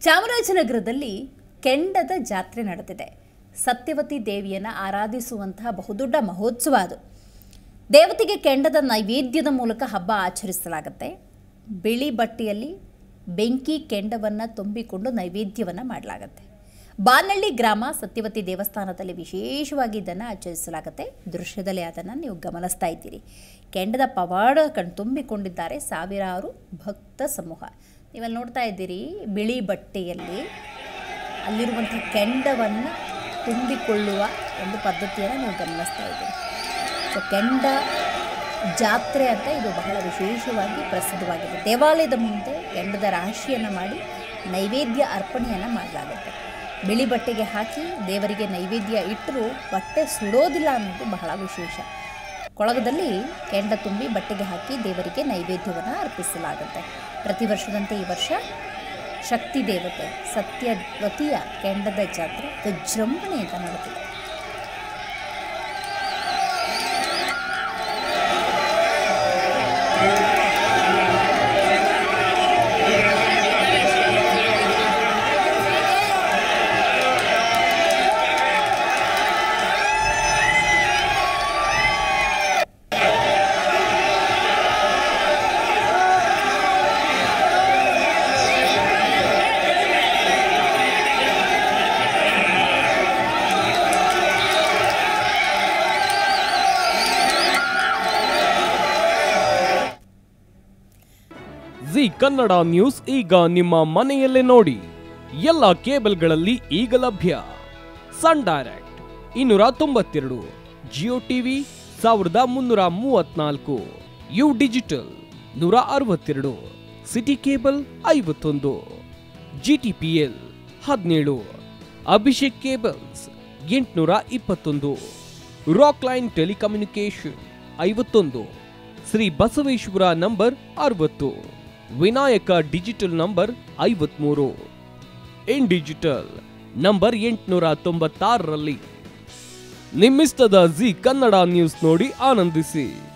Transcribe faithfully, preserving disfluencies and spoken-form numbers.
ಚಾಮರಾಜನಗರದಲ್ಲಿ ಕೆಂಡದ ಜಾತ್ರೆ ನಡೆದಿದೆ. ಸತ್ಯವತಿ ದೇವಿಯನ್ನು ಆರಾಧಿಸುವಂತಹ ಬಹುದೊಡ್ಡ ಮಹೋತ್ಸವ ಅದು. ದೇವತೆಗೆ ಕೆಂಡದ ನೈವೇದ್ಯದ ಮೂಲಕ ಹಬ್ಬ ಆಚರಿಸಲಾಗುತ್ತೆ. ಬಿಳಿ ಬಟ್ಟೆಯಲ್ಲಿ ಬೆಂಕಿ ಕೆಂಡವನ್ನು ತುಂಬಿಕೊಂಡು ನೈವೇದ್ಯವನ್ನು ಮಾಡಲಾಗುತ್ತೆ. ಬಾನಹಳ್ಳಿ ಗ್ರಾಮ ಸತ್ಯವತಿ ದೇವಸ್ಥಾನದಲ್ಲಿ ವಿಶೇಷವಾಗಿ ಇದನ್ನು ಆಚರಿಸಲಾಗುತ್ತೆ. ದೃಶ್ಯದಲ್ಲಿ ಅದನ್ನು ನೀವು ಗಮನಿಸ್ತಾ ಇದ್ದೀರಿ. ಕೆಂಡದ ಪವಾಡ ಕಣ್ತುಂಬಿಕೊಂಡಿದ್ದಾರೆ ಸಾವಿರಾರು ಭಕ್ತ ಸಮೂಹ. ನೀವಲ್ಲಿ ನೋಡ್ತಾ ಇದ್ದೀರಿ, ಬಿಳಿ ಬಟ್ಟೆಯಲ್ಲಿ ಅಲ್ಲಿರುವಂಥ ಕೆಂಡವನ್ನು ತುಂಬಿಕೊಳ್ಳುವ ಒಂದು ಪದ್ಧತಿಯನ್ನು ನೀವು ಗಮನಿಸ್ತಾ ಇದ್ದೀರಿ. ಸೊ ಕೆಂಡ ಜಾತ್ರೆ ಅಂತ ಇದು ಬಹಳ ವಿಶೇಷವಾಗಿ ಪ್ರಸಿದ್ಧವಾಗಿದೆ. ದೇವಾಲಯದ ಮುಂದೆ ಕೆಂಡದ ರಾಶಿಯನ್ನು ಮಾಡಿ ನೈವೇದ್ಯ ಅರ್ಪಣೆಯನ್ನು ಮಾಡಲಾಗುತ್ತೆ. ಬಿಳಿ ಬಟ್ಟೆಗೆ ಹಾಕಿ ದೇವರಿಗೆ ನೈವೇದ್ಯ ಇಟ್ಟರೂ ಬಟ್ಟೆ ಸುಡೋದಿಲ್ಲ ಅನ್ನೋದು ಬಹಳ ವಿಶೇಷ. ಕೊಳಗದಲ್ಲಿ ಕೆಂಡ ತುಂಬಿ ಬಟ್ಟೆಗೆ ಹಾಕಿ ದೇವರಿಗೆ ನೈವೇದ್ಯವನ್ನು ಅರ್ಪಿಸಲಾಗುತ್ತೆ. ಪ್ರತಿ ವರ್ಷದಂತೆ ಈ ವರ್ಷ ಶಕ್ತಿ ದೇವತೆ ಸತ್ಯವತಿಯ ಕೆಂಡದ ಜಾತ್ರೆ ವಿಜೃಂಭಣೆಯಿಂದ ನಡೆದಿದೆ. ಜಿ ಕನ್ನಡ ನ್ಯೂಸ್ ಈಗ ನಿಮ್ಮ ಮನೆಯಲ್ಲೇ ನೋಡಿ. ಎಲ್ಲ ಕೇಬಲ್ಗಳಲ್ಲಿ ಈಗ ಲಭ್ಯ. ಸನ್ ಡೈರೆಕ್ಟ್ ಇನ್ನೂರ ತೊಂಬತ್ತೆರಡು, ಜಿಯೋ ಟಿವಿ ಸಾವಿರದ ಮುನ್ನೂರ ಮೂವತ್ನಾಲ್ಕು, ಯು ಡಿಜಿಟಲ್ ನೂರ ಅರವತ್ತೆರಡು, ಸಿಟಿ ಕೇಬಲ್ ಐವತ್ತೊಂದು, ಜಿಟಿಪಿಎಲ್ ಹದಿನೇಳು, ಅಭಿಷೇಕ್ ಕೇಬಲ್ಸ್ ಎಂಟುನೂರ ಇಪ್ಪತ್ತೊಂದು, ರಾಕ್ ಲೈನ್ ಟೆಲಿಕಮ್ಯುನಿಕೇಶನ್ ಐವತ್ತೊಂದು, ಶ್ರೀ ಬಸವೇಶ್ವರ ನಂಬರ್ ಅರವತ್ತು, ವಿನಾಯಕ ಡಿಜಿಟಲ್ ನಂಬರ್ ಐವತ್ಮೂರು, ಇನ್ ಡಿಜಿಟಲ್ ನಂಬರ್ ಎಂಟುನೂರ ತೊಂಬತ್ತಾರರಲ್ಲಿ. ನಿಮ್ಮಿಸ್ತದ ಜಿ ಕನ್ನಡ ನ್ಯೂಸ್ ನೋಡಿ ಆನಂದಿಸಿ.